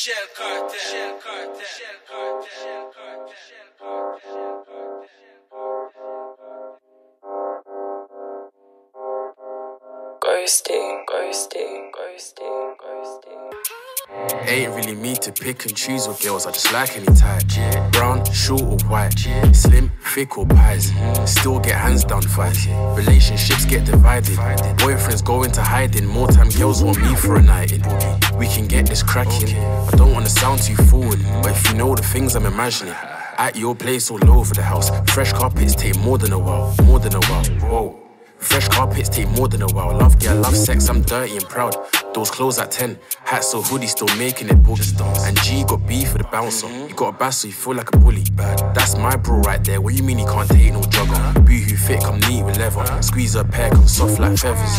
Shell Cartel. Shell Cartel. Shell Cartel. Shell Cartel. Shell Cartel. Shell Cartel. Ghosting, ghosting, ghosting, ghosting. Ain't really me to pick and choose with girls, I just like any type. Brown, short or white, slim, thick or pies. Still get hands down fights. Relationships get divided. Boyfriends go into hiding. More time girls want me for a night in. We can get this cracking. I don't wanna sound too forward, but if you know the things I'm imagining. At your place all over the house. Fresh carpets take more than a while. More than a while, whoa. Fresh carpets take more than a while. Love girl, love sex, I'm dirty and proud. Those clothes at 10, hats or hoodie still making it boogie. And G got B for the bouncer. You got a bass so you feel like a bully. That's my bro right there, what you mean he can't take no jogger? Boohoo fit, come neat with leather. Squeeze her pair, come soft like feathers.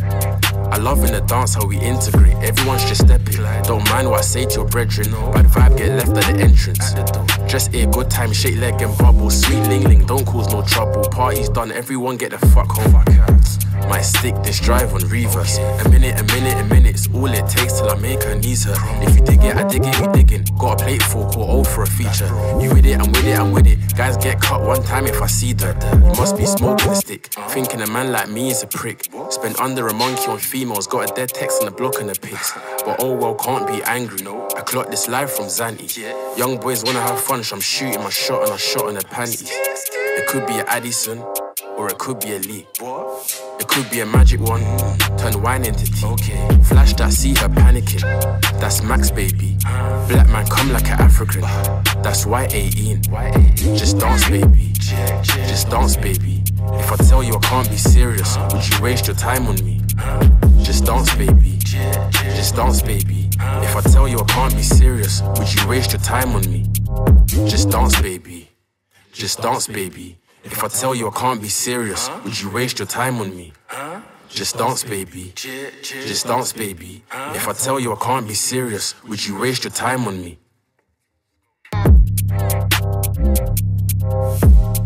I love in the dance how we integrate. Everyone's just stepping. Don't mind what I say to your brethren, but the vibe get left at the entrance. Just here, good time, shake leg and bubble. Sweet ling ling, don't cause no trouble. Party's done, everyone get the fuck home. Might stick this drive on reverse. A minute, it's all it takes till I make her knees hurt. If you dig it, I dig it, we digging. Got a plate fork or O for a feature. You with it, I'm with it, I'm with it. Guys get cut one time if I see that. You must be smoking a stick. Thinking a man like me is a prick. Spend under a monkey on females. Got a dead text on the block and the pics. But oh well, can't be angry. I clocked this live from Zanti. Young boys wanna have fun, so I'm shooting my shot and I shot on the panties. It could be a Addison, or it could be a Lee. It could be a magic one, turn wine into tea. Flash that, see her panicking. That's Max, baby. Black man come like an African. That's white 18. Just dance, baby. Just dance, baby. If I tell you I can't be serious, would you waste your time on me? Just dance, baby. Just dance, baby. If I tell you I can't be serious, would you waste your time on me? Just dance, baby. Just dance, baby. If I tell you I can't be serious, would you waste your time on me? Just dance, baby. Just dance, baby. If I tell you I can't be serious, would you waste your time on me?